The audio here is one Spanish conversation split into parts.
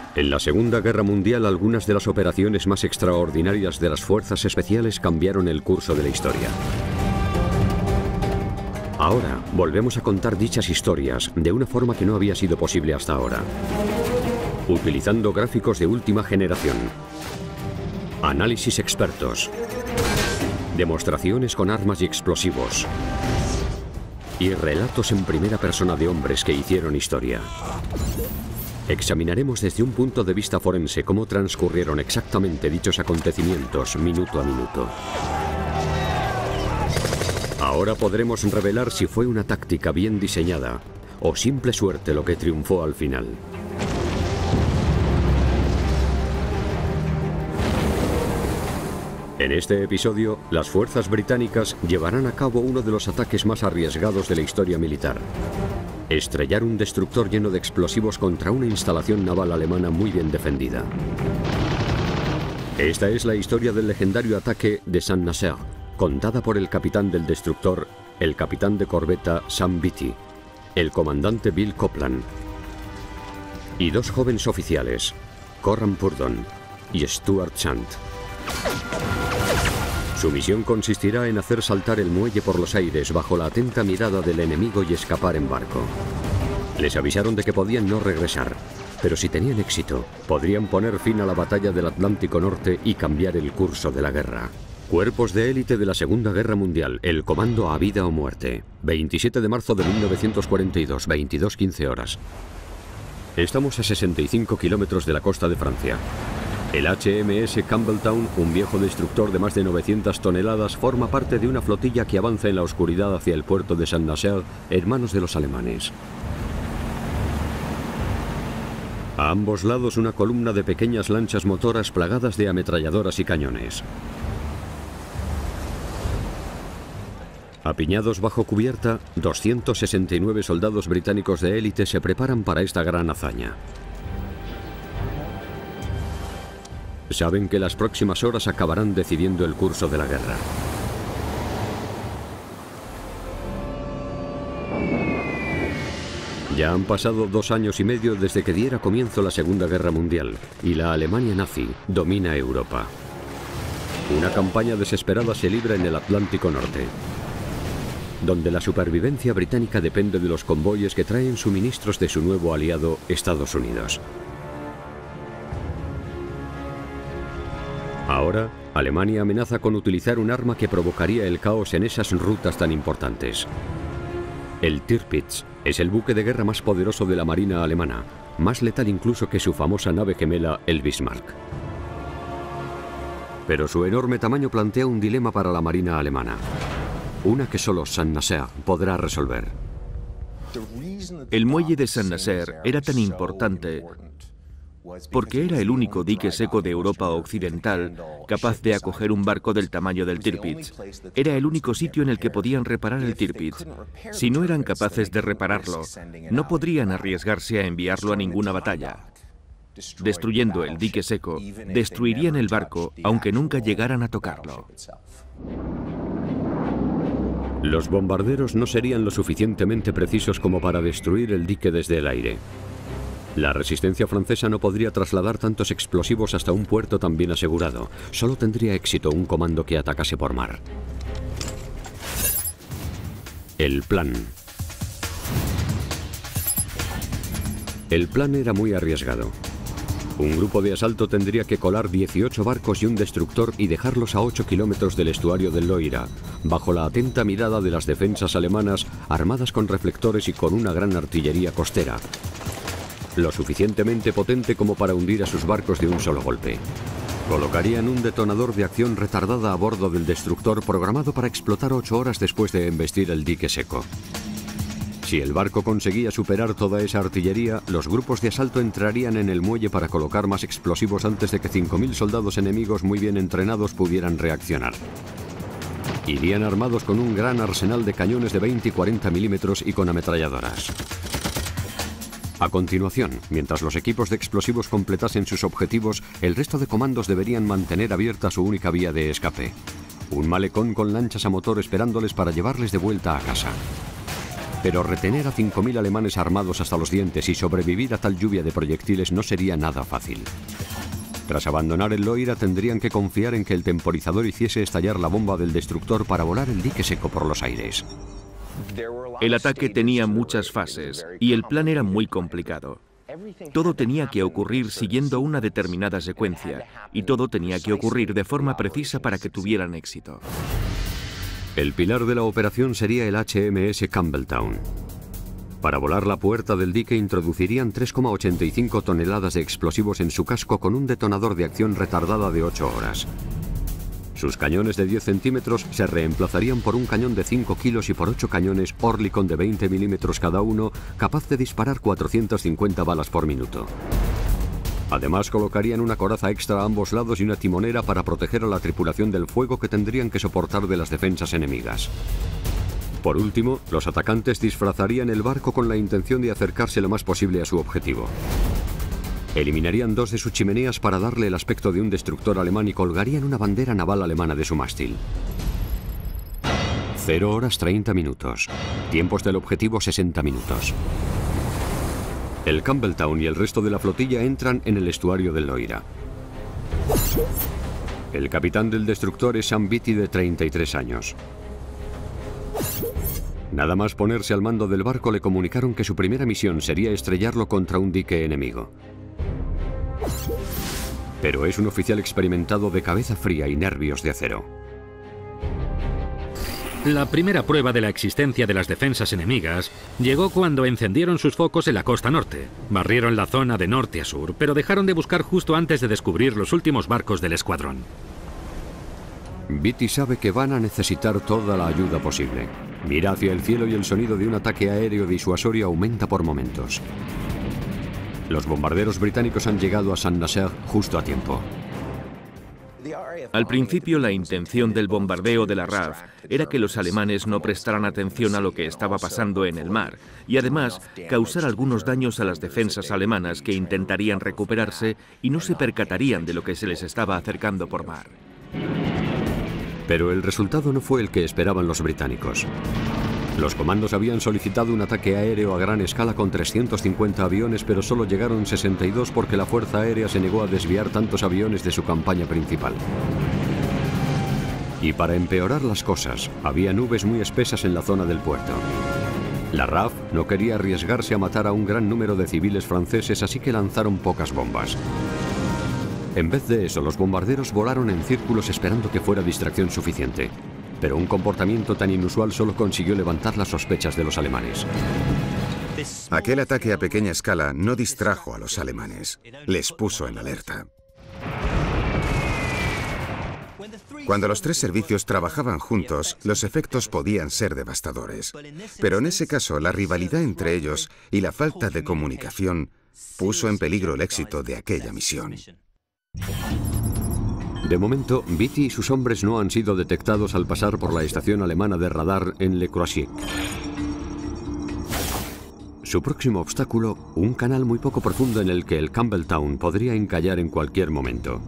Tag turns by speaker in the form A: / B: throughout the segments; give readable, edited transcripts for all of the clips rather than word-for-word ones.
A: En la Segunda Guerra Mundial, algunas de las operaciones más extraordinarias de las fuerzas especiales cambiaron el curso de la historia. Ahora volvemos a contar dichas historias de una forma que no había sido posible hasta ahora, utilizando gráficos de última generación, análisis expertos, demostraciones con armas y explosivos y relatos en primera persona de hombres que hicieron historia. Examinaremos desde un punto de vista forense cómo transcurrieron exactamente dichos acontecimientos minuto a minuto. Ahora podremos revelar si fue una táctica bien diseñada o simple suerte lo que triunfó al final. En este episodio, las fuerzas británicas llevarán a cabo uno de los ataques más arriesgados de la historia militar: estrellar un destructor lleno de explosivos contra una instalación naval alemana muy bien defendida. Esta es la historia del legendario ataque de Saint-Nazaire, contada por el capitán del destructor, el capitán de corbeta Sam Beatty, el comandante Bill Copeland y dos jóvenes oficiales, Coram Purdon y Stuart Chant. Su misión consistirá en hacer saltar el muelle por los aires bajo la atenta mirada del enemigo y escapar en barco. Les avisaron de que podían no regresar, pero si tenían éxito, podrían poner fin a la batalla del Atlántico Norte y cambiar el curso de la guerra. Cuerpos de élite de la Segunda Guerra Mundial, el comando a vida o muerte. 27 de marzo de 1942, 22:15 horas. Estamos a 65 kilómetros de la costa de Francia. El HMS Campbelltown, un viejo destructor de más de 900 toneladas, forma parte de una flotilla que avanza en la oscuridad hacia el puerto de Saint-Nazaire en manos de los alemanes. A ambos lados una columna de pequeñas lanchas motoras plagadas de ametralladoras y cañones. Apiñados bajo cubierta, 269 soldados británicos de élite se preparan para esta gran hazaña. Saben que las próximas horas acabarán decidiendo el curso de la guerra. Ya han pasado 2 años y medio desde que diera comienzo la Segunda Guerra Mundial y la Alemania nazi domina Europa. Una campaña desesperada se libra en el Atlántico Norte, donde la supervivencia británica depende de los convoyes que traen suministros de su nuevo aliado, Estados Unidos. Ahora, Alemania amenaza con utilizar un arma que provocaría el caos en esas rutas tan importantes. El Tirpitz es el buque de guerra más poderoso de la marina alemana, más letal incluso que su famosa nave gemela, el Bismarck. Pero su enorme tamaño plantea un dilema para la marina alemana, una que solo Saint-Nazaire podrá resolver.
B: El muelle de Saint-Nazaire era tan importante porque era el único dique seco de Europa Occidental capaz de acoger un barco del tamaño del Tirpitz. Era el único sitio en el que podían reparar el Tirpitz. Si no eran capaces de repararlo, no podrían arriesgarse a enviarlo a ninguna batalla. Destruyendo el dique seco, destruirían el barco, aunque nunca llegaran a tocarlo.
A: Los bombarderos no serían lo suficientemente precisos como para destruir el dique desde el aire. La resistencia francesa no podría trasladar tantos explosivos hasta un puerto tan bien asegurado. Solo tendría éxito un comando que atacase por mar. El plan. El plan era muy arriesgado. Un grupo de asalto tendría que colar 18 barcos y un destructor y dejarlos a 8 kilómetros del estuario del Loira, bajo la atenta mirada de las defensas alemanas, armadas con reflectores y con una gran artillería costera, lo suficientemente potente como para hundir a sus barcos de un solo golpe. Colocarían un detonador de acción retardada a bordo del destructor programado para explotar 8 horas después de embestir el dique seco. Si el barco conseguía superar toda esa artillería, los grupos de asalto entrarían en el muelle para colocar más explosivos antes de que 5.000 soldados enemigos muy bien entrenados pudieran reaccionar. Irían armados con un gran arsenal de cañones de 20 y 40 milímetros y con ametralladoras. A continuación, mientras los equipos de explosivos completasen sus objetivos, el resto de comandos deberían mantener abierta su única vía de escape: un malecón con lanchas a motor esperándoles para llevarles de vuelta a casa. Pero retener a 5.000 alemanes armados hasta los dientes y sobrevivir a tal lluvia de proyectiles no sería nada fácil. Tras abandonar el Loira tendrían que confiar en que el temporizador hiciese estallar la bomba del destructor para volar el dique seco por los aires.
B: El ataque tenía muchas fases y el plan era muy complicado. Todo tenía que ocurrir siguiendo una determinada secuencia y todo tenía que ocurrir de forma precisa para que tuvieran éxito.
A: El pilar de la operación sería el HMS Campbelltown. Para volar la puerta del dique introducirían 3,85 toneladas de explosivos en su casco con un detonador de acción retardada de 8 horas. Sus cañones de 10 centímetros se reemplazarían por un cañón de 5 kilos y por 8 cañones Oerlikon de 20 milímetros cada uno, capaz de disparar 450 balas por minuto. Además, colocarían una coraza extra a ambos lados y una timonera para proteger a la tripulación del fuego que tendrían que soportar de las defensas enemigas. Por último, los atacantes disfrazarían el barco con la intención de acercarse lo más posible a su objetivo. Eliminarían 2 de sus chimeneas para darle el aspecto de un destructor alemán y colgarían una bandera naval alemana de su mástil. 0 horas 30 minutos. Tiempos del objetivo 60 minutos. El Campbelltown y el resto de la flotilla entran en el estuario del Loira. El capitán del destructor es Sam Beatty, de 33 años. Nada más ponerse al mando del barco le comunicaron que su primera misión sería estrellarlo contra un dique enemigo. Pero es un oficial experimentado de cabeza fría y nervios de acero.
C: La primera prueba de la existencia de las defensas enemigas llegó cuando encendieron sus focos en la costa norte. Barrieron la zona de norte a sur, pero dejaron de buscar justo antes de descubrir los últimos barcos del escuadrón.
A: Beatty sabe que van a necesitar toda la ayuda posible. Mira hacia el cielo y el sonido de un ataque aéreo disuasorio aumenta por momentos. Los bombarderos británicos han llegado a Saint-Nazaire justo a tiempo.
B: Al principio, la intención del bombardeo de la RAF era que los alemanes no prestaran atención a lo que estaba pasando en el mar y además causar algunos daños a las defensas alemanas que intentarían recuperarse y no se percatarían de lo que se les estaba acercando por mar.
A: Pero el resultado no fue el que esperaban los británicos. Los comandos habían solicitado un ataque aéreo a gran escala con 350 aviones, pero solo llegaron 62 porque la Fuerza Aérea se negó a desviar tantos aviones de su campaña principal. Y para empeorar las cosas, había nubes muy espesas en la zona del puerto. La RAF no quería arriesgarse a matar a un gran número de civiles franceses, así que lanzaron pocas bombas. En vez de eso, los bombarderos volaron en círculos esperando que fuera distracción suficiente. Pero un comportamiento tan inusual solo consiguió levantar las sospechas de los alemanes.
D: Aquel ataque a pequeña escala no distrajo a los alemanes, les puso en alerta. Cuando los 3 servicios trabajaban juntos, los efectos podían ser devastadores. Pero en ese caso, la rivalidad entre ellos y la falta de comunicación puso en peligro el éxito de aquella misión.
A: De momento, Beatty y sus hombres no han sido detectados al pasar por la estación alemana de radar en Le Croisic. Su próximo obstáculo, un canal muy poco profundo en el que el Campbelltown podría encallar en cualquier momento.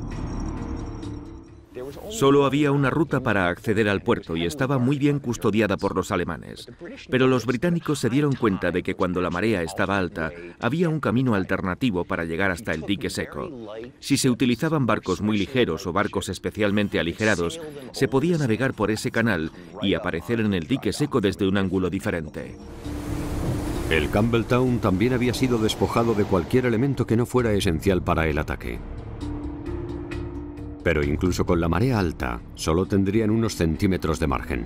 B: Solo había una ruta para acceder al puerto y estaba muy bien custodiada por los alemanes. Pero los británicos se dieron cuenta de que cuando la marea estaba alta, había un camino alternativo para llegar hasta el dique seco. Si se utilizaban barcos muy ligeros o barcos especialmente aligerados, se podía navegar por ese canal y aparecer en el dique seco desde un ángulo diferente.
A: El Campbelltown también había sido despojado de cualquier elemento que no fuera esencial para el ataque. Pero incluso con la marea alta, solo tendrían unos centímetros de margen.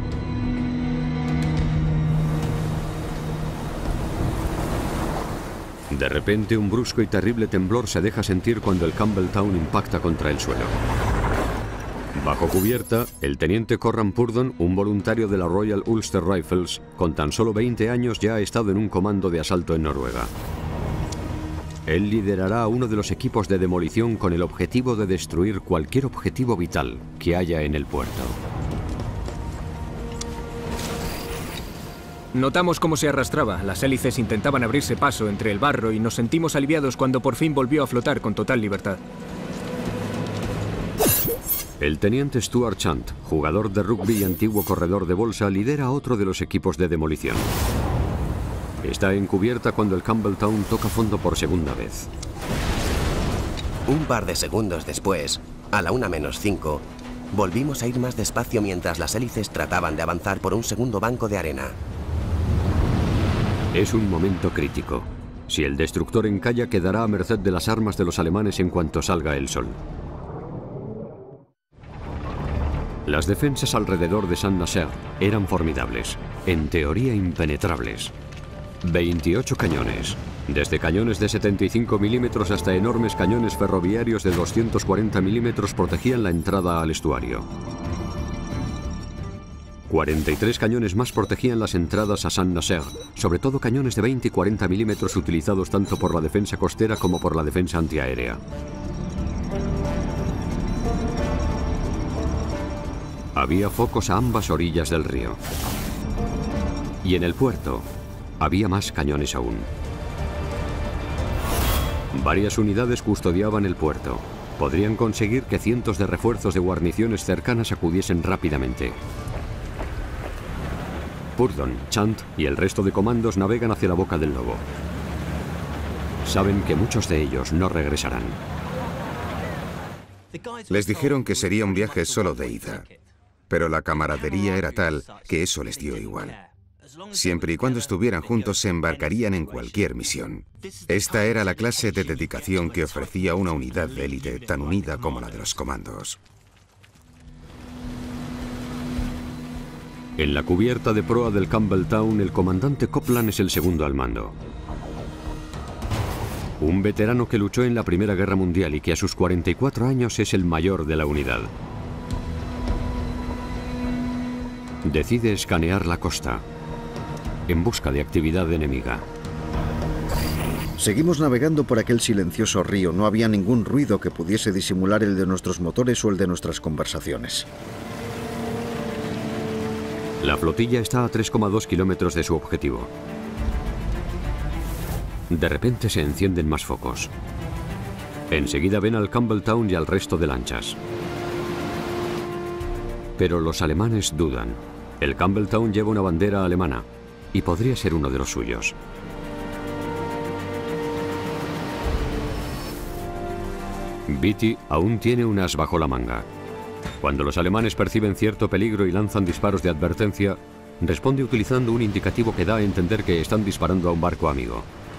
A: De repente, un brusco y terrible temblor se deja sentir cuando el Campbelltown impacta contra el suelo. Bajo cubierta, el teniente Corran Purdon, un voluntario de la Royal Ulster Rifles, con tan solo 20 años ya ha estado en un comando de asalto en Noruega. Él liderará a uno de los equipos de demolición con el objetivo de destruir cualquier objetivo vital que haya en el puerto.
E: Notamos cómo se arrastraba, las hélices intentaban abrirse paso entre el barro y nos sentimos aliviados cuando por fin volvió a flotar con total libertad.
A: El teniente Stuart Chant, jugador de rugby y antiguo corredor de bolsa, lidera otro de los equipos de demolición. Está encubierta cuando el Campbelltown toca fondo por segunda vez.
F: Un par de segundos después, a la 1:05, volvimos a ir más despacio mientras las hélices trataban de avanzar por un segundo banco de arena.
A: Es un momento crítico. Si el destructor encalla, quedará a merced de las armas de los alemanes en cuanto salga el sol. Las defensas alrededor de Saint-Nazaire eran formidables, en teoría impenetrables. 28 cañones, desde cañones de 75 milímetros hasta enormes cañones ferroviarios de 240 milímetros protegían la entrada al estuario. 43 cañones más protegían las entradas a Saint-Nazaire, sobre todo cañones de 20 y 40 milímetros utilizados tanto por la defensa costera como por la defensa antiaérea. Había focos a ambas orillas del río. Y en el puerto había más cañones aún. Varias unidades custodiaban el puerto. Podrían conseguir que cientos de refuerzos de guarniciones cercanas acudiesen rápidamente. Purdon, Chant y el resto de comandos navegan hacia la boca del lobo. Saben que muchos de ellos no regresarán.
D: Les dijeron que sería un viaje solo de ida, pero la camaradería era tal que eso les dio igual. Siempre y cuando estuvieran juntos se embarcarían en cualquier misión. Esta era la clase de dedicación que ofrecía una unidad de élite tan unida como la de los comandos.
A: En la cubierta de proa del Campbelltown, el comandante Copland es el segundo al mando. Un veterano que luchó en la Primera Guerra Mundial y que a sus 44 años es el mayor de la unidad. Decide escanear la costa en busca de actividad enemiga.
G: Seguimos navegando por aquel silencioso río. No había ningún ruido que pudiese disimular el de nuestros motores o el de nuestras conversaciones.
A: La flotilla está a 3,2 kilómetros de su objetivo. De repente se encienden más focos. Enseguida ven al Campbelltown y al resto de lanchas. Pero los alemanes dudan. El Campbelltown lleva una bandera alemana y podría ser uno de los suyos. Beatty aún tiene un as bajo la manga. Cuando los alemanes perciben cierto peligro y lanzan disparos de advertencia, responde utilizando un indicativo que da a entender que están disparando a un barco amigo.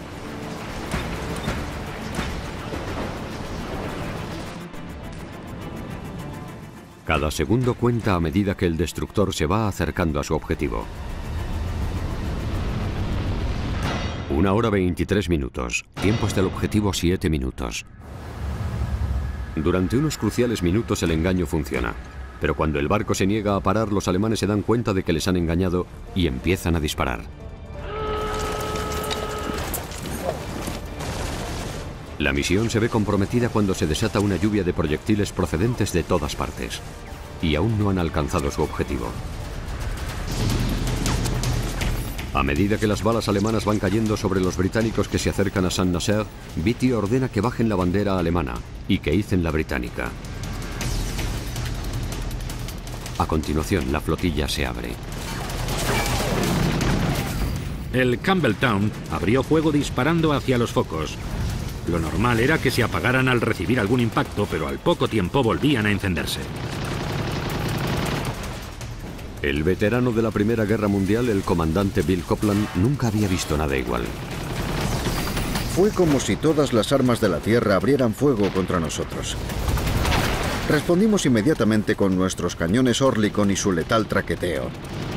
A: Cada segundo cuenta a medida que el destructor se va acercando a su objetivo. 1 hora 23 minutos. Tiempo hasta el objetivo 7 minutos. Durante unos cruciales minutos el engaño funciona. Pero cuando el barco se niega a parar, los alemanes se dan cuenta de que les han engañado y empiezan a disparar. La misión se ve comprometida cuando se desata una lluvia de proyectiles procedentes de todas partes. Y aún no han alcanzado su objetivo. A medida que las balas alemanas van cayendo sobre los británicos que se acercan a Saint-Nazaire, Beatty ordena que bajen la bandera alemana y que icen la británica. A continuación, la flotilla se abre.
C: El Campbelltown abrió fuego disparando hacia los focos. Lo normal era que se apagaran al recibir algún impacto, pero al poco tiempo volvían a encenderse.
A: El veterano de la Primera Guerra Mundial, el comandante Bill Copland, nunca había visto nada igual.
G: Fue como si todas las armas de la tierra abrieran fuego contra nosotros. Respondimos inmediatamente con nuestros cañones Oerlikon y su letal traqueteo.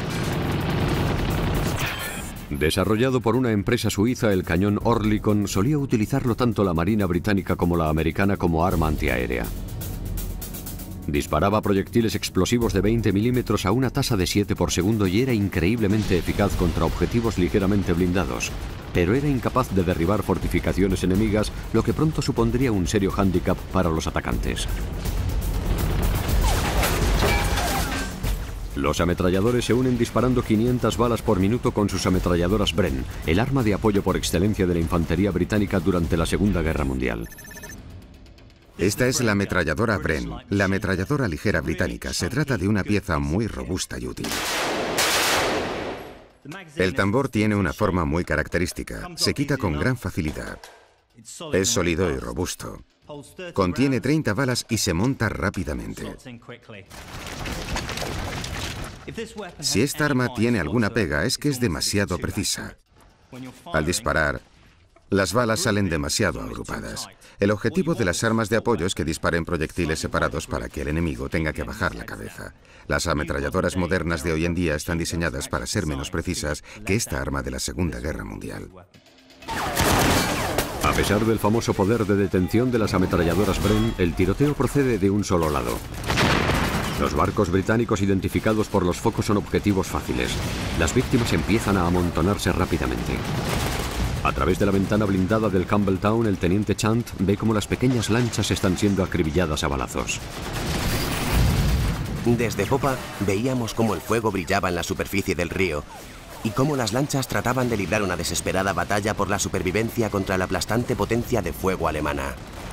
A: Desarrollado por una empresa suiza, el cañón Oerlikon solía utilizarlo tanto la Marina británica como la americana como arma antiaérea. Disparaba proyectiles explosivos de 20 milímetros a una tasa de 7 por segundo y era increíblemente eficaz contra objetivos ligeramente blindados, pero era incapaz de derribar fortificaciones enemigas, lo que pronto supondría un serio hándicap para los atacantes. Los ametralladores se unen disparando 500 balas por minuto con sus ametralladoras Bren, el arma de apoyo por excelencia de la infantería británica durante la Segunda Guerra Mundial.
D: Esta es la ametralladora Bren, la ametralladora ligera británica. Se trata de una pieza muy robusta y útil. El tambor tiene una forma muy característica. Se quita con gran facilidad. Es sólido y robusto. Contiene 30 balas y se monta rápidamente. Si esta arma tiene alguna pega es que es demasiado precisa. Al disparar, las balas salen demasiado agrupadas. El objetivo de las armas de apoyo es que disparen proyectiles separados para que el enemigo tenga que bajar la cabeza. Las ametralladoras modernas de hoy en día están diseñadas para ser menos precisas que esta arma de la Segunda Guerra Mundial.
A: A pesar del famoso poder de detención de las ametralladoras Bren, el tiroteo procede de un solo lado. Los barcos británicos identificados por los focos son objetivos fáciles. Las víctimas empiezan a amontonarse rápidamente. A través de la ventana blindada del Campbelltown, el teniente Chant ve cómo las pequeñas lanchas están siendo acribilladas a balazos.
F: Desde popa veíamos cómo el fuego brillaba en la superficie del río y cómo las lanchas trataban de librar una desesperada batalla por la supervivencia contra la aplastante potencia de fuego alemana.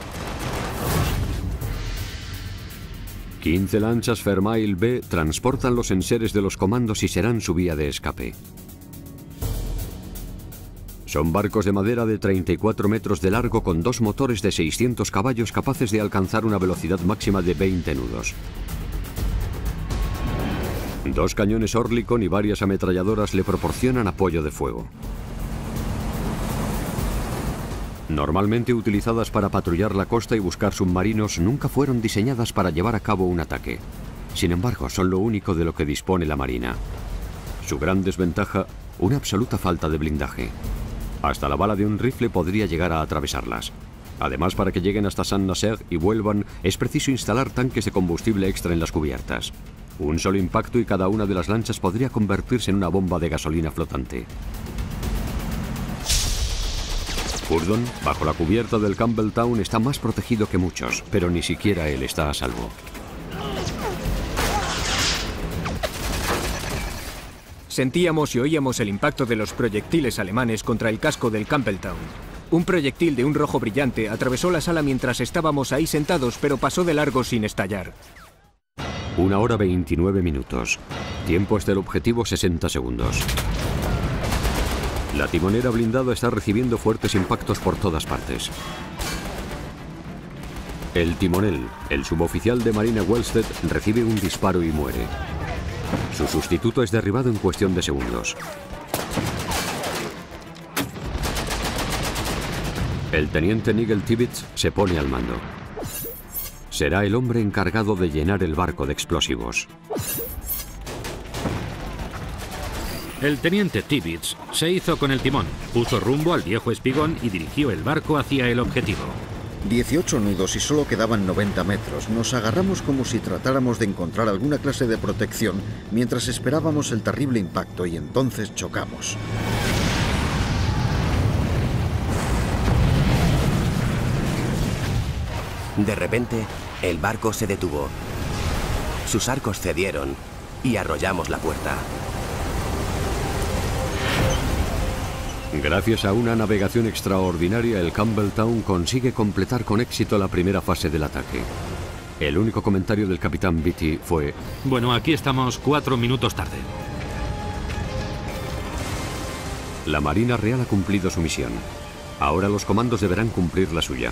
A: 15 lanchas Fairmile B transportan los enseres de los comandos y serán su vía de escape. Son barcos de madera de 34 metros de largo con 2 motores de 600 caballos capaces de alcanzar una velocidad máxima de 20 nudos. 2 cañones Oerlikon y varias ametralladoras le proporcionan apoyo de fuego. Normalmente utilizadas para patrullar la costa y buscar submarinos, nunca fueron diseñadas para llevar a cabo un ataque. Sin embargo, son lo único de lo que dispone la Marina. Su gran desventaja, una absoluta falta de blindaje. Hasta la bala de un rifle podría llegar a atravesarlas. Además, para que lleguen hasta Saint-Nazaire y vuelvan, es preciso instalar tanques de combustible extra en las cubiertas. Un solo impacto y cada una de las lanchas podría convertirse en una bomba de gasolina flotante. Hurdon, bajo la cubierta del Campbelltown, está más protegido que muchos, pero ni siquiera él está a salvo.
E: Sentíamos y oíamos el impacto de los proyectiles alemanes contra el casco del Campbelltown. Un proyectil de un rojo brillante atravesó la sala mientras estábamos ahí sentados, pero pasó de largo sin estallar.
A: 1 hora 29 minutos. Tiempo hasta el objetivo 60 segundos. La timonera blindada está recibiendo fuertes impactos por todas partes. El timonel, el suboficial de Marina Wellstead, recibe un disparo y muere. Su sustituto es derribado en cuestión de segundos. El teniente Nigel Tibbets se pone al mando. Será el hombre encargado de llenar el barco de explosivos.
C: El teniente Tibbets se hizo con el timón, puso rumbo al viejo espigón y dirigió el barco hacia el objetivo.
G: 18 nudos y solo quedaban 90 metros. Nos agarramos como si tratáramos de encontrar alguna clase de protección mientras esperábamos el terrible impacto y entonces chocamos.
F: De repente, el barco se detuvo. Sus arcos cedieron y arrollamos la puerta.
A: Gracias a una navegación extraordinaria, el Campbelltown consigue completar con éxito la primera fase del ataque. El único comentario del capitán Beatty fue:
C: bueno, aquí estamos 4 minutos tarde.
A: La Marina Real ha cumplido su misión. Ahora los comandos deberán cumplir la suya.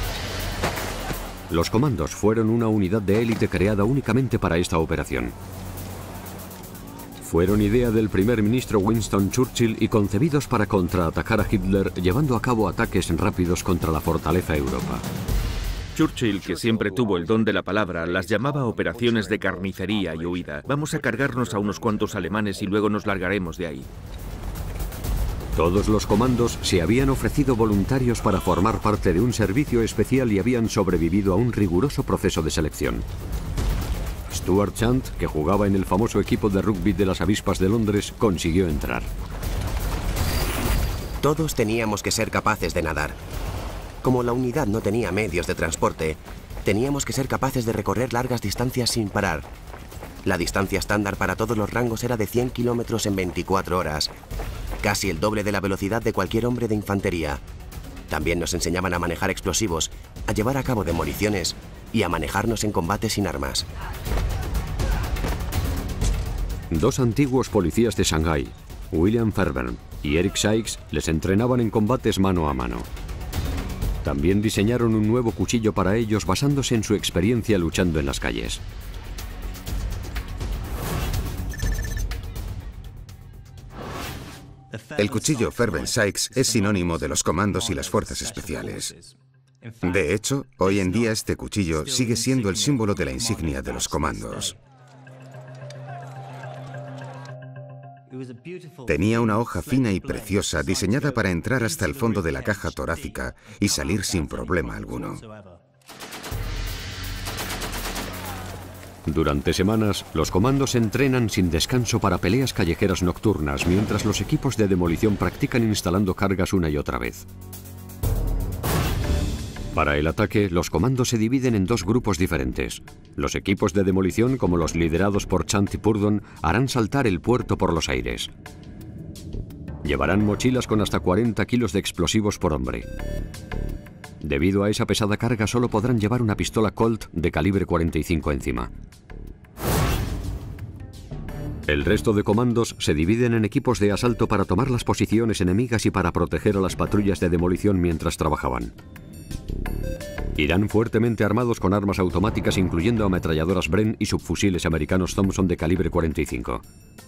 A: Los comandos fueron una unidad de élite creada únicamente para esta operación. Fueron idea del primer ministro Winston Churchill y concebidos para contraatacar a Hitler, llevando a cabo ataques rápidos contra la fortaleza Europa.
B: Churchill, que siempre tuvo el don de la palabra, las llamaba operaciones de carnicería y huida. Vamos a cargarnos a unos cuantos alemanes y luego nos largaremos de ahí.
A: Todos los comandos se habían ofrecido voluntarios para formar parte de un servicio especial y habían sobrevivido a un riguroso proceso de selección. Stuart Chant, que jugaba en el famoso equipo de rugby de las Avispas de Londres, consiguió entrar.
F: Todos teníamos que ser capaces de nadar. Como la unidad no tenía medios de transporte, teníamos que ser capaces de recorrer largas distancias sin parar. La distancia estándar para todos los rangos era de 100 kilómetros en 24 horas, casi el doble de la velocidad de cualquier hombre de infantería. También nos enseñaban a manejar explosivos, a llevar a cabo demoliciones y a manejarnos en combate sin armas.
A: Dos antiguos policías de Shanghái, William Fairbairn y Eric Sykes, les entrenaban en combates mano a mano. También diseñaron un nuevo cuchillo para ellos basándose en su experiencia luchando en las calles.
D: El cuchillo Fairbairn-Sykes es sinónimo de los comandos y las fuerzas especiales. De hecho, hoy en día este cuchillo sigue siendo el símbolo de la insignia de los comandos. Tenía una hoja fina y preciosa diseñada para entrar hasta el fondo de la caja torácica y salir sin problema alguno.
A: Durante semanas, los comandos se entrenan sin descanso para peleas callejeras nocturnas, mientras los equipos de demolición practican instalando cargas una y otra vez. Para el ataque, los comandos se dividen en dos grupos diferentes. Los equipos de demolición, como los liderados por Chant y Purdon, harán saltar el puerto por los aires. Llevarán mochilas con hasta 40 kilos de explosivos por hombre. Debido a esa pesada carga, solo podrán llevar una pistola Colt de calibre 45 encima. El resto de comandos se dividen en equipos de asalto para tomar las posiciones enemigas y para proteger a las patrullas de demolición mientras trabajaban. Irán fuertemente armados con armas automáticas, incluyendo ametralladoras Bren y subfusiles americanos Thompson de calibre 45.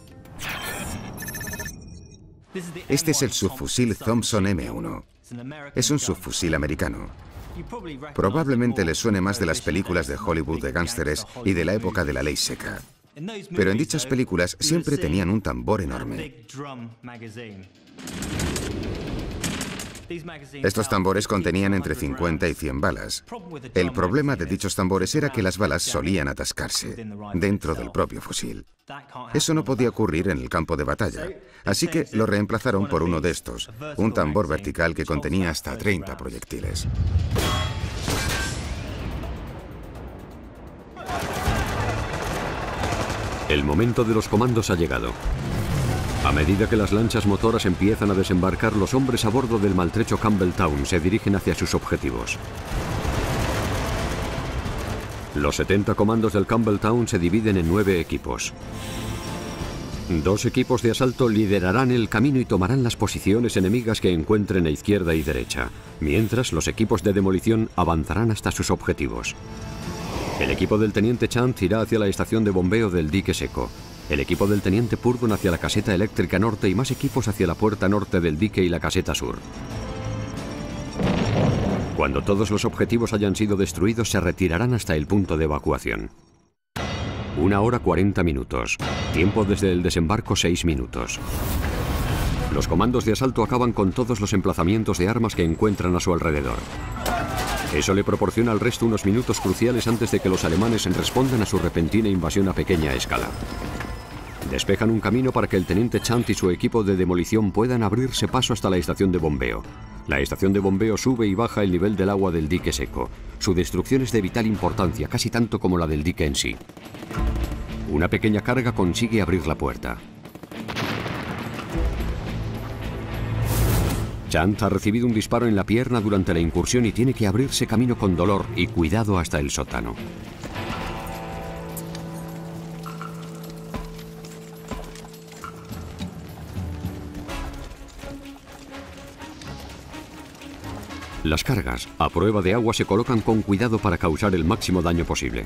D: Este es el subfusil Thompson M1. Es un subfusil americano. Probablemente les suene más de las películas de Hollywood de gángsteres y de la época de la ley seca. Pero en dichas películas siempre tenían un tambor enorme. Estos tambores contenían entre 50 y 100 balas. El problema de dichos tambores era que las balas solían atascarse dentro del propio fusil. Eso no podía ocurrir en el campo de batalla, así que lo reemplazaron por uno de estos, un tambor vertical que contenía hasta 30 proyectiles.
A: El momento de los comandos ha llegado. A medida que las lanchas motoras empiezan a desembarcar, los hombres a bordo del maltrecho Campbelltown se dirigen hacia sus objetivos. Los 70 comandos del Campbelltown se dividen en 9 equipos. 2 equipos de asalto liderarán el camino y tomarán las posiciones enemigas que encuentren a izquierda y derecha, mientras los equipos de demolición avanzarán hasta sus objetivos. El equipo del teniente Chant irá hacia la estación de bombeo del dique seco. El equipo del teniente Purdon hacia la caseta eléctrica norte y más equipos hacia la puerta norte del dique y la caseta sur. Cuando todos los objetivos hayan sido destruidos, se retirarán hasta el punto de evacuación. 1 hora 40 minutos. Tiempo desde el desembarco 6 minutos. Los comandos de asalto acaban con todos los emplazamientos de armas que encuentran a su alrededor. Eso le proporciona al resto unos minutos cruciales antes de que los alemanes respondan a su repentina invasión a pequeña escala. Despejan un camino para que el teniente Chant y su equipo de demolición puedan abrirse paso hasta la estación de bombeo. La estación de bombeo sube y baja el nivel del agua del dique seco. Su destrucción es de vital importancia, casi tanto como la del dique en sí. Una pequeña carga consigue abrir la puerta. Chant ha recibido un disparo en la pierna durante la incursión y tiene que abrirse camino con dolor y cuidado hasta el sótano. Las cargas, a prueba de agua, se colocan con cuidado para causar el máximo daño posible.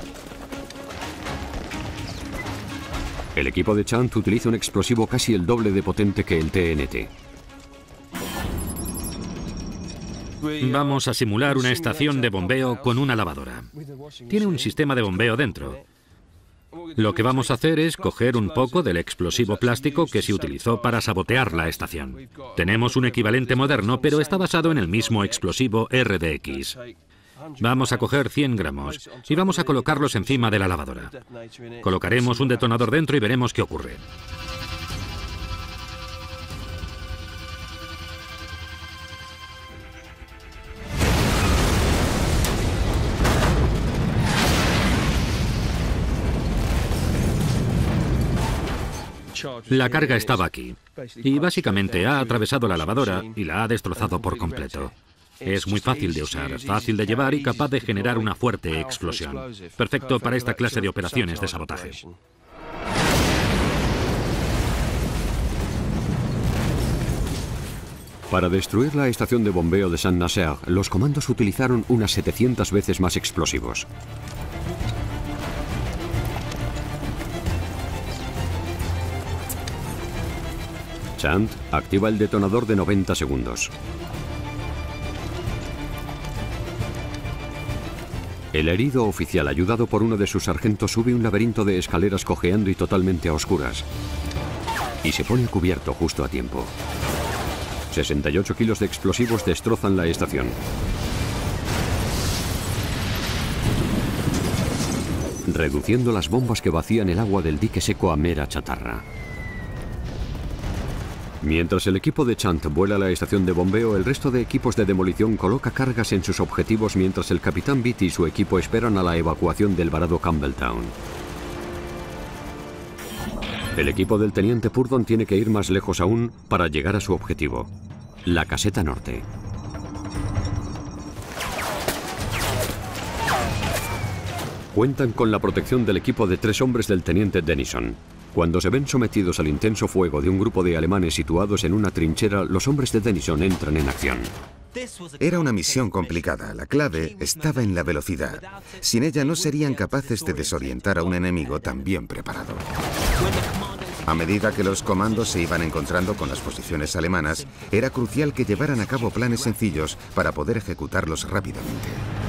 A: El equipo de Chant utiliza un explosivo casi el doble de potente que el TNT.
C: Vamos a simular una estación de bombeo con una lavadora. Tiene un sistema de bombeo dentro. Lo que vamos a hacer es coger un poco del explosivo plástico que se utilizó para sabotear la estación. Tenemos un equivalente moderno, pero está basado en el mismo explosivo RDX. Vamos a coger 100 gramos y vamos a colocarlos encima de la lavadora. Colocaremos un detonador dentro y veremos qué ocurre. La carga estaba aquí y básicamente ha atravesado la lavadora y la ha destrozado por completo. Es muy fácil de usar, fácil de llevar y capaz de generar una fuerte explosión. Perfecto para esta clase de operaciones de sabotaje.
A: Para destruir la estación de bombeo de Saint-Nazaire, los comandos utilizaron unas 700 veces más explosivos. Chant activa el detonador de 90 segundos. El herido oficial, ayudado por uno de sus sargentos, sube un laberinto de escaleras cojeando y totalmente a oscuras. Y se pone a cubierto justo a tiempo. 68 kilos de explosivos destrozan la estación. Reduciendo las bombas que vacían el agua del dique seco a mera chatarra. Mientras el equipo de Chant vuela a la estación de bombeo, el resto de equipos de demolición coloca cargas en sus objetivos mientras el capitán Beatty y su equipo esperan a la evacuación del varado Campbelltown. El equipo del teniente Purdon tiene que ir más lejos aún para llegar a su objetivo, la caseta norte. Cuentan con la protección del equipo de 3 hombres del teniente Denison. Cuando se ven sometidos al intenso fuego de un grupo de alemanes situados en una trinchera, los hombres de Denison entran en acción.
D: Era una misión complicada. La clave estaba en la velocidad. Sin ella no serían capaces de desorientar a un enemigo tan bien preparado. A medida que los comandos se iban encontrando con las posiciones alemanas, era crucial que llevaran a cabo planes sencillos para poder ejecutarlos rápidamente.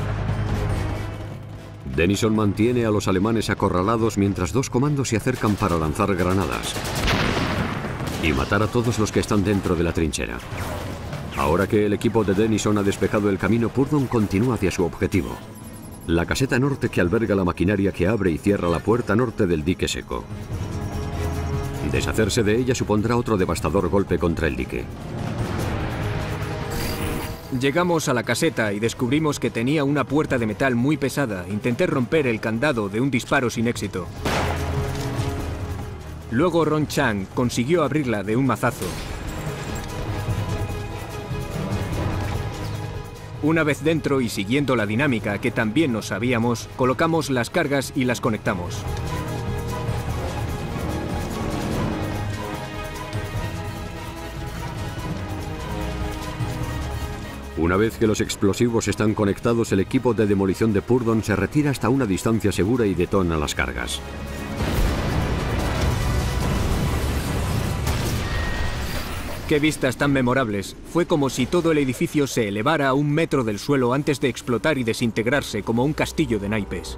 A: Denison mantiene a los alemanes acorralados mientras 2 comandos se acercan para lanzar granadas y matar a todos los que están dentro de la trinchera. Ahora que el equipo de Denison ha despejado el camino, Purdon continúa hacia su objetivo, la caseta norte que alberga la maquinaria que abre y cierra la puerta norte del dique seco. Deshacerse de ella supondrá otro devastador golpe contra el dique.
E: Llegamos a la caseta y descubrimos que tenía una puerta de metal muy pesada. Intenté romper el candado de un disparo sin éxito. Luego Ron Chang consiguió abrirla de un mazazo. Una vez dentro y siguiendo la dinámica que también nos sabíamos, colocamos las cargas y las conectamos.
A: Una vez que los explosivos están conectados, el equipo de demolición de Purdon se retira hasta una distancia segura y detona las cargas.
E: ¡Qué vistas tan memorables! Fue como si todo el edificio se elevara a 1 metro del suelo antes de explotar y desintegrarse como un castillo de naipes.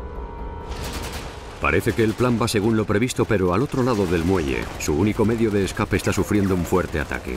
A: Parece que el plan va según lo previsto, pero al otro lado del muelle, su único medio de escape está sufriendo un fuerte ataque.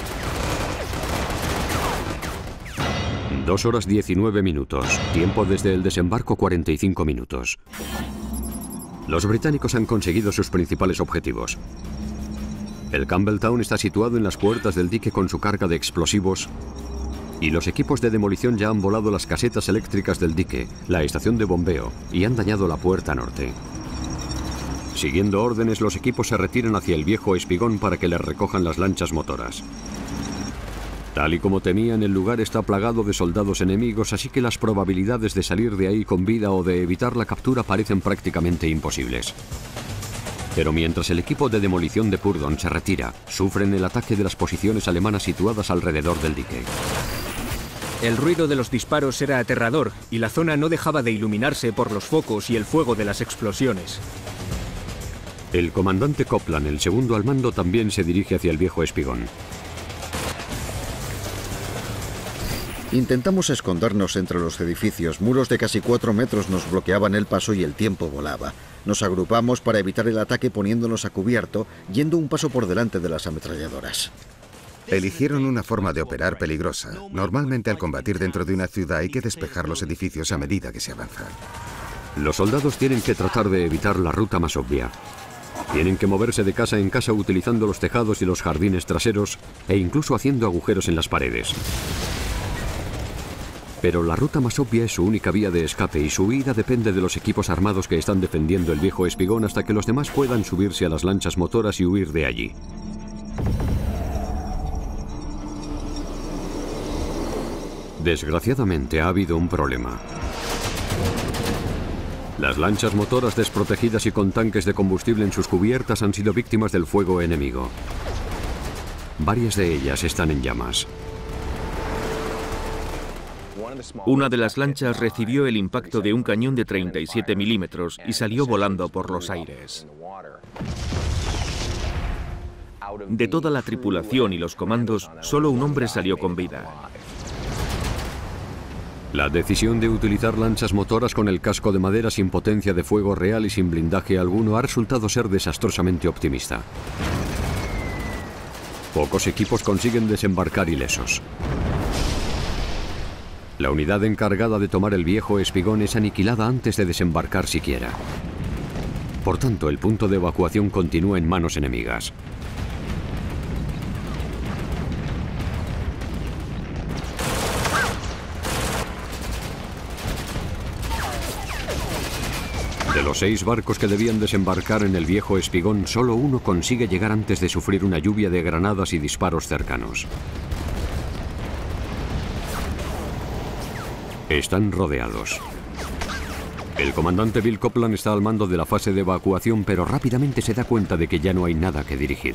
A: 2 horas 19 minutos. Tiempo desde el desembarco 45 minutos. Los británicos han conseguido sus principales objetivos. El Campbelltown está situado en las puertas del dique con su carga de explosivos y los equipos de demolición ya han volado las casetas eléctricas del dique, la estación de bombeo y han dañado la puerta norte. Siguiendo órdenes, los equipos se retiran hacia el viejo espigón para que les recojan las lanchas motoras. Tal y como temían, el lugar está plagado de soldados enemigos, así que las probabilidades de salir de ahí con vida o de evitar la captura parecen prácticamente imposibles. Pero mientras el equipo de demolición de Purdon se retira, sufren el ataque de las posiciones alemanas situadas alrededor del dique.
E: El ruido de los disparos era aterrador y la zona no dejaba de iluminarse por los focos y el fuego de las explosiones.
A: El comandante Copland, el segundo al mando, también se dirige hacia el viejo espigón.
G: Intentamos escondernos entre los edificios. Muros de casi 4 metros nos bloqueaban el paso y el tiempo volaba. Nos agrupamos para evitar el ataque poniéndonos a cubierto, yendo un paso por delante de las ametralladoras.
D: Eligieron una forma de operar peligrosa. Normalmente al combatir dentro de una ciudad hay que despejar los edificios a medida que se avanza.
A: Los soldados tienen que tratar de evitar la ruta más obvia. Tienen que moverse de casa en casa utilizando los tejados y los jardines traseros e incluso haciendo agujeros en las paredes. Pero la ruta más obvia es su única vía de escape y su huida depende de los equipos armados que están defendiendo el viejo espigón hasta que los demás puedan subirse a las lanchas motoras y huir de allí. Desgraciadamente ha habido un problema. Las lanchas motoras desprotegidas y con tanques de combustible en sus cubiertas han sido víctimas del fuego enemigo. Varias de ellas están en llamas.
B: Una de las lanchas recibió el impacto de un cañón de 37 milímetros y salió volando por los aires. De toda la tripulación y los comandos, solo un hombre salió con vida.
A: La decisión de utilizar lanchas motoras con el casco de madera sin potencia de fuego real y sin blindaje alguno ha resultado ser desastrosamente optimista. Pocos equipos consiguen desembarcar ilesos. La unidad encargada de tomar el viejo espigón es aniquilada antes de desembarcar siquiera. Por tanto, el punto de evacuación continúa en manos enemigas. De los 6 barcos que debían desembarcar en el viejo espigón, solo uno consigue llegar antes de sufrir una lluvia de granadas y disparos cercanos. Están rodeados. El comandante Bill Copeland está al mando de la fase de evacuación, pero rápidamente se da cuenta de que ya no hay nada que dirigir.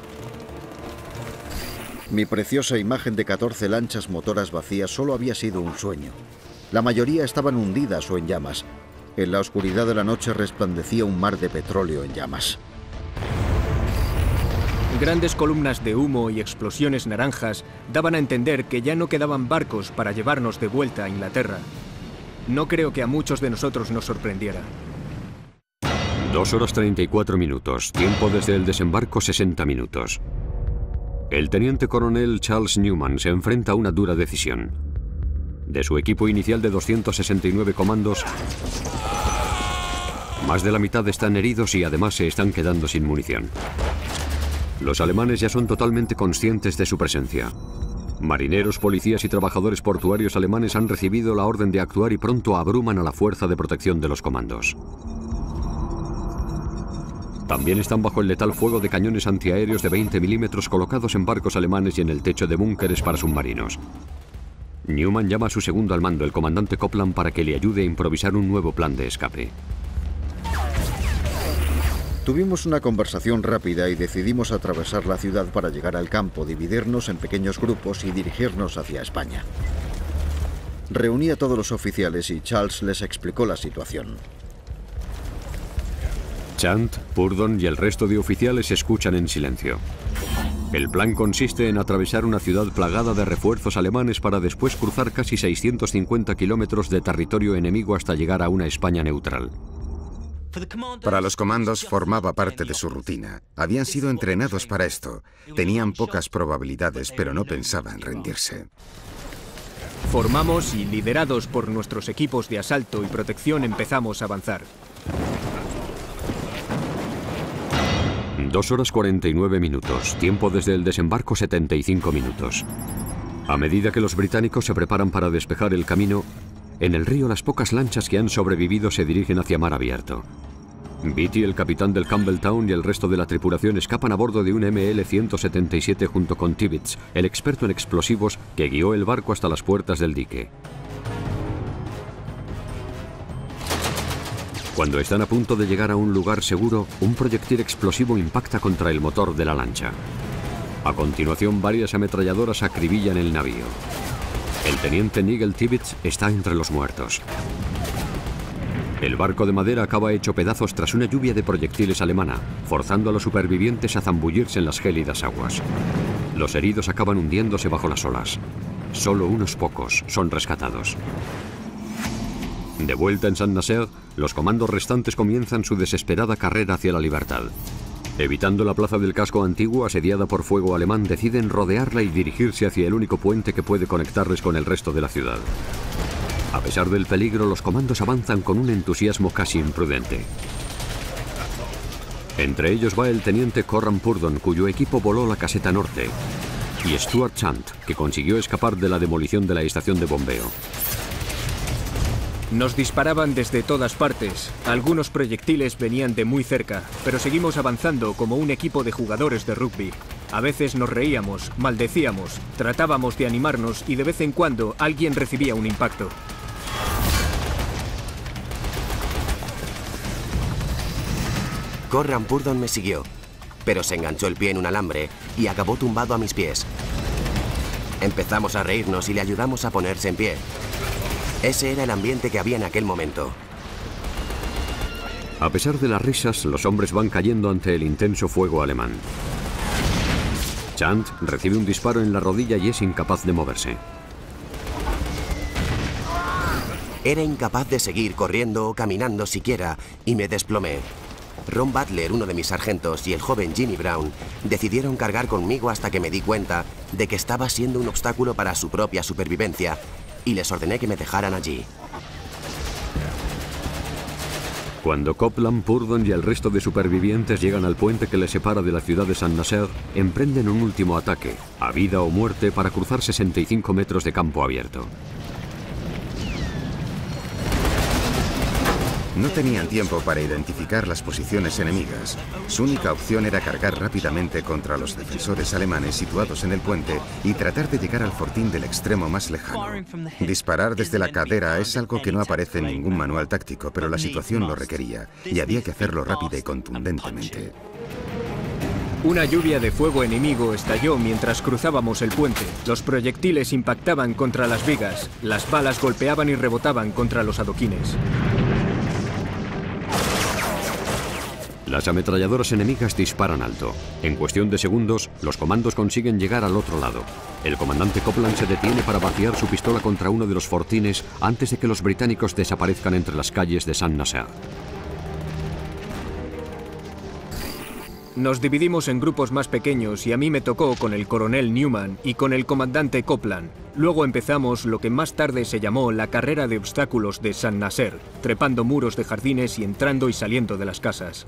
G: Mi preciosa imagen de 14 lanchas motoras vacías solo había sido un sueño. La mayoría estaban hundidas o en llamas. En la oscuridad de la noche resplandecía un mar de petróleo en llamas.
E: Grandes columnas de humo y explosiones naranjas daban a entender que ya no quedaban barcos para llevarnos de vuelta a Inglaterra. No creo que a muchos de nosotros nos sorprendiera.
A: 2 horas 34 minutos, tiempo desde el desembarco 60 minutos. El teniente coronel Charles Newman se enfrenta a una dura decisión. De su equipo inicial de 269 comandos, más de la mitad están heridos y además se están quedando sin munición. Los alemanes ya son totalmente conscientes de su presencia. Marineros, policías y trabajadores portuarios alemanes han recibido la orden de actuar y pronto abruman a la fuerza de protección de los comandos. También están bajo el letal fuego de cañones antiaéreos de 20 milímetros colocados en barcos alemanes y en el techo de búnkeres para submarinos. Newman llama a su segundo al mando, el comandante Copeland, para que le ayude a improvisar un nuevo plan de escape.
G: Tuvimos una conversación rápida y decidimos atravesar la ciudad para llegar al campo, dividirnos en pequeños grupos y dirigirnos hacia España. Reuní a todos los oficiales y Charles les explicó la situación.
A: Chant, Purdon y el resto de oficiales escuchan en silencio. El plan consiste en atravesar una ciudad plagada de refuerzos alemanes para después cruzar casi 650 kilómetros de territorio enemigo hasta llegar a una España neutral.
D: Para los comandos formaba parte de su rutina. Habían sido entrenados para esto. Tenían pocas probabilidades, pero no pensaban rendirse.
E: Formamos y, liderados por nuestros equipos de asalto y protección, empezamos a avanzar.
A: 2 horas 49 minutos, tiempo desde el desembarco 75 minutos. A medida que los británicos se preparan para despejar el camino, en el río las pocas lanchas que han sobrevivido se dirigen hacia mar abierto. Beatty, el capitán del Campbelltown, y el resto de la tripulación escapan a bordo de un ML-177 junto con Tibbets, el experto en explosivos que guió el barco hasta las puertas del dique. Cuando están a punto de llegar a un lugar seguro, un proyectil explosivo impacta contra el motor de la lancha. A continuación, varias ametralladoras acribillan el navío. El teniente Nigel Tibbets está entre los muertos. El barco de madera acaba hecho pedazos tras una lluvia de proyectiles alemana, forzando a los supervivientes a zambullirse en las gélidas aguas. Los heridos acaban hundiéndose bajo las olas. Solo unos pocos son rescatados. De vuelta en Saint-Nazaire, los comandos restantes comienzan su desesperada carrera hacia la libertad. Evitando la plaza del casco antiguo asediada por fuego alemán, deciden rodearla y dirigirse hacia el único puente que puede conectarles con el resto de la ciudad. A pesar del peligro, los comandos avanzan con un entusiasmo casi imprudente. Entre ellos va el teniente Corran Purdon, cuyo equipo voló la caseta norte, y Stuart Chant, que consiguió escapar de la demolición de la estación de bombeo.
E: Nos disparaban desde todas partes. Algunos proyectiles venían de muy cerca, pero seguimos avanzando como un equipo de jugadores de rugby. A veces nos reíamos, maldecíamos, tratábamos de animarnos y de vez en cuando alguien recibía un impacto.
F: Corran Purdon me siguió, pero se enganchó el pie en un alambre y acabó tumbado a mis pies. Empezamos a reírnos y le ayudamos a ponerse en pie. Ese era el ambiente que había en aquel momento.
A: A pesar de las risas, los hombres van cayendo ante el intenso fuego alemán. Chant recibe un disparo en la rodilla y es incapaz de moverse.
F: Era incapaz de seguir corriendo o caminando siquiera y me desplomé. Ron Butler, uno de mis sargentos, y el joven Jimmy Brown decidieron cargar conmigo hasta que me di cuenta de que estaba siendo un obstáculo para su propia supervivencia y les ordené que me dejaran allí.
A: Cuando Copeland, Purdon y el resto de supervivientes llegan al puente que les separa de la ciudad de Saint-Nazaire, emprenden un último ataque, a vida o muerte, para cruzar 65 metros de campo abierto.
D: No tenían tiempo para identificar las posiciones enemigas. Su única opción era cargar rápidamente contra los defensores alemanes situados en el puente y tratar de llegar al fortín del extremo más lejano. Disparar desde la cadera es algo que no aparece en ningún manual táctico, pero la situación lo requería y había que hacerlo rápida y contundentemente.
E: Una lluvia de fuego enemigo estalló mientras cruzábamos el puente. Los proyectiles impactaban contra las vigas, las balas golpeaban y rebotaban contra los adoquines.
A: Las ametralladoras enemigas disparan alto. En cuestión de segundos, los comandos consiguen llegar al otro lado. El comandante Copeland se detiene para vaciar su pistola contra uno de los fortines antes de que los británicos desaparezcan entre las calles de Saint-Nazaire.
E: Nos dividimos en grupos más pequeños y a mí me tocó con el coronel Newman y con el comandante Copeland. Luego empezamos lo que más tarde se llamó la carrera de obstáculos de Saint-Nazaire, trepando muros de jardines y entrando y saliendo de las casas.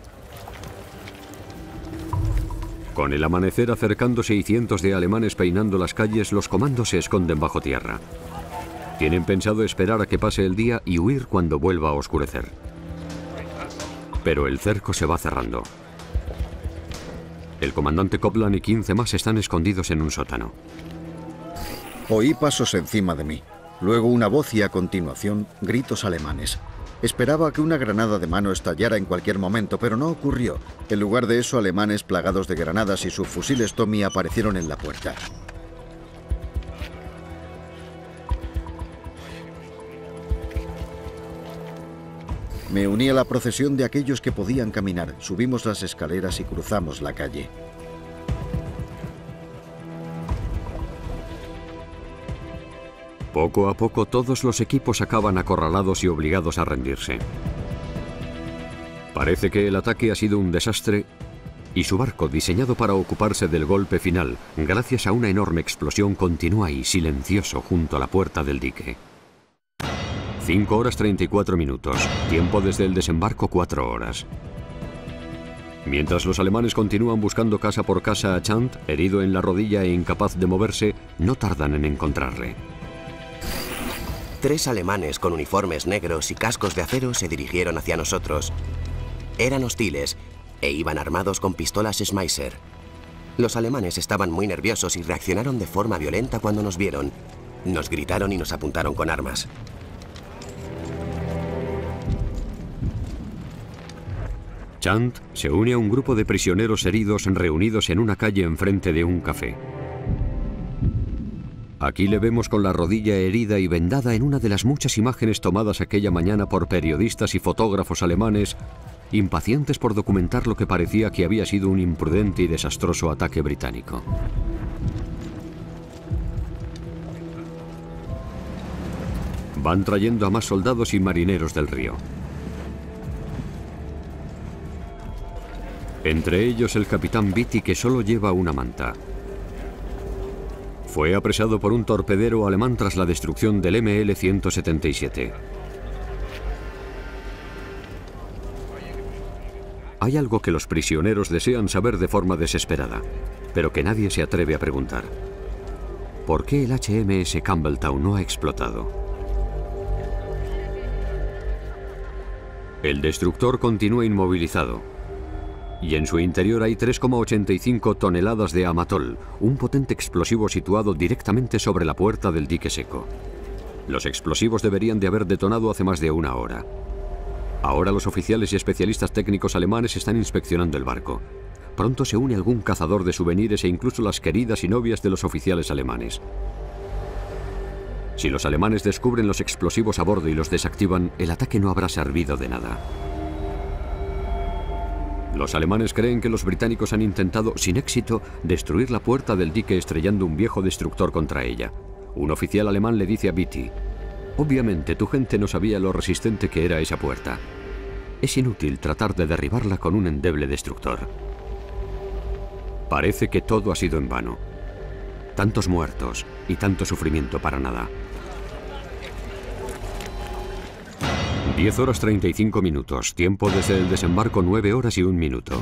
A: Con el amanecer acercándose y cientos de alemanes peinando las calles, los comandos se esconden bajo tierra. Tienen pensado esperar a que pase el día y huir cuando vuelva a oscurecer. Pero el cerco se va cerrando. El comandante Copeland y 15 más están escondidos en un sótano.
G: Oí pasos encima de mí, luego una voz y a continuación gritos alemanes. Esperaba que una granada de mano estallara en cualquier momento, pero no ocurrió. En lugar de eso, alemanes plagados de granadas y subfusiles Tommy aparecieron en la puerta. Me uní a la procesión de aquellos que podían caminar. Subimos las escaleras y cruzamos la calle.
A: Poco a poco todos los equipos acaban acorralados y obligados a rendirse. Parece que el ataque ha sido un desastre y su barco, diseñado para ocuparse del golpe final, gracias a una enorme explosión, continúa ahí silencioso junto a la puerta del dique. 5 horas 34 minutos, tiempo desde el desembarco 4 horas. Mientras los alemanes continúan buscando casa por casa a Chant, herido en la rodilla e incapaz de moverse, no tardan en encontrarle.
F: 3 alemanes con uniformes negros y cascos de acero se dirigieron hacia nosotros. Eran hostiles e iban armados con pistolas Schmeisser. Los alemanes estaban muy nerviosos y reaccionaron de forma violenta cuando nos vieron. Nos gritaron y nos apuntaron con armas.
A: Chant se une a un grupo de prisioneros heridos reunidos en una calle enfrente de un café. Aquí le vemos con la rodilla herida y vendada en una de las muchas imágenes tomadas aquella mañana por periodistas y fotógrafos alemanes, impacientes por documentar lo que parecía que había sido un imprudente y desastroso ataque británico. Van trayendo a más soldados y marineros del río. Entre ellos el capitán Beatty, que solo lleva una manta. Fue apresado por un torpedero alemán tras la destrucción del ML-177. Hay algo que los prisioneros desean saber de forma desesperada, pero que nadie se atreve a preguntar. ¿Por qué el HMS Campbelltown no ha explotado? El destructor continúa inmovilizado. Y en su interior hay 3,85 toneladas de amatol, un potente explosivo situado directamente sobre la puerta del dique seco. Los explosivos deberían de haber detonado hace más de una hora. Ahora los oficiales y especialistas técnicos alemanes están inspeccionando el barco. Pronto se une algún cazador de souvenirs e incluso las queridas y novias de los oficiales alemanes. Si los alemanes descubren los explosivos a bordo y los desactivan, el ataque no habrá servido de nada. Los alemanes creen que los británicos han intentado, sin éxito, destruir la puerta del dique estrellando un viejo destructor contra ella. Un oficial alemán le dice a Beatty: obviamente tu gente no sabía lo resistente que era esa puerta. Es inútil tratar de derribarla con un endeble destructor. Parece que todo ha sido en vano. Tantos muertos y tanto sufrimiento para nada. 10 horas 35 minutos. Tiempo desde el desembarco 9 horas y 1 minuto.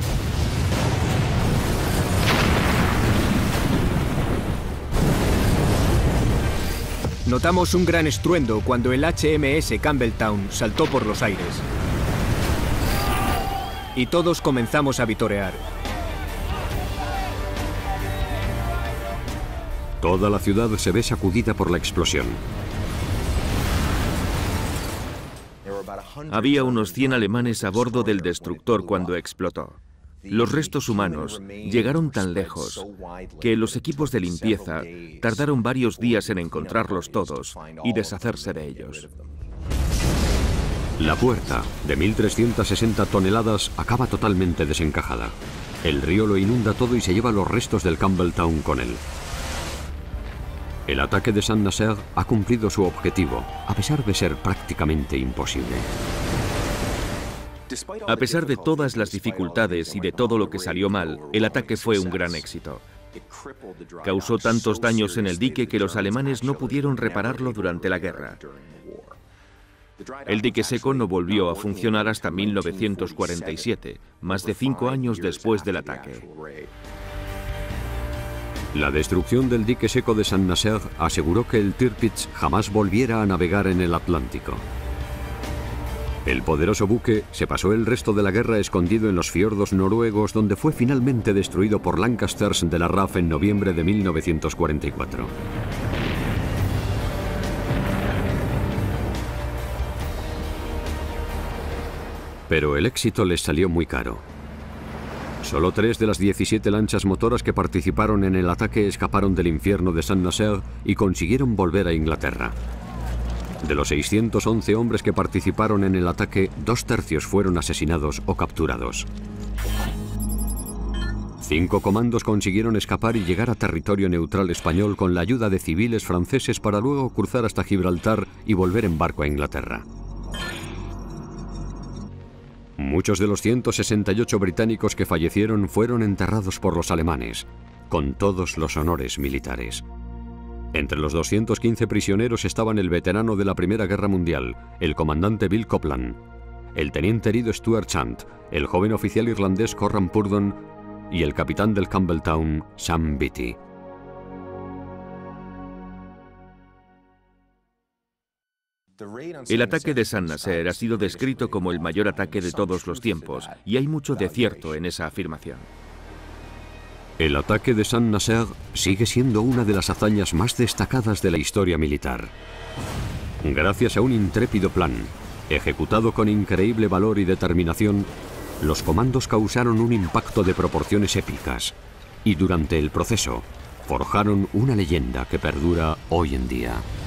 E: Notamos un gran estruendo cuando el HMS Campbelltown saltó por los aires. Y todos comenzamos a vitorear.
A: Toda la ciudad se ve sacudida por la explosión.
B: Había unos 100 alemanes a bordo del destructor cuando explotó. Los restos humanos llegaron tan lejos que los equipos de limpieza tardaron varios días en encontrarlos todos y deshacerse de ellos.
A: La puerta, de 1.360 toneladas, acaba totalmente desencajada. El río lo inunda todo y se lleva los restos del Campbelltown con él. El ataque de Saint-Nazaire ha cumplido su objetivo, a pesar de ser prácticamente imposible.
B: A pesar de todas las dificultades y de todo lo que salió mal, el ataque fue un gran éxito. Causó tantos daños en el dique que los alemanes no pudieron repararlo durante la guerra. El dique seco no volvió a funcionar hasta 1947, más de 5 años después del ataque.
A: La destrucción del dique seco de Saint-Nazaire aseguró que el Tirpitz jamás volviera a navegar en el Atlántico. El poderoso buque se pasó el resto de la guerra escondido en los fiordos noruegos, donde fue finalmente destruido por Lancasters de la RAF en noviembre de 1944. Pero el éxito les salió muy caro. Solo 3 de las 17 lanchas motoras que participaron en el ataque escaparon del infierno de Saint-Nazaire y consiguieron volver a Inglaterra. De los 611 hombres que participaron en el ataque, 2/3 fueron asesinados o capturados. 5 comandos consiguieron escapar y llegar a territorio neutral español con la ayuda de civiles franceses para luego cruzar hasta Gibraltar y volver en barco a Inglaterra. Muchos de los 168 británicos que fallecieron fueron enterrados por los alemanes, con todos los honores militares. Entre los 215 prisioneros estaban el veterano de la Primera Guerra Mundial, el comandante Bill Copland, el teniente herido Stuart Chant, el joven oficial irlandés Corran Purdon y el capitán del Campbelltown, Sam Beatty.
B: El ataque de Saint-Nazaire ha sido descrito como el mayor ataque de todos los tiempos, y hay mucho de cierto en esa afirmación.
A: El ataque de Saint-Nazaire sigue siendo una de las hazañas más destacadas de la historia militar. Gracias a un intrépido plan, ejecutado con increíble valor y determinación, los comandos causaron un impacto de proporciones épicas y durante el proceso forjaron una leyenda que perdura hoy en día.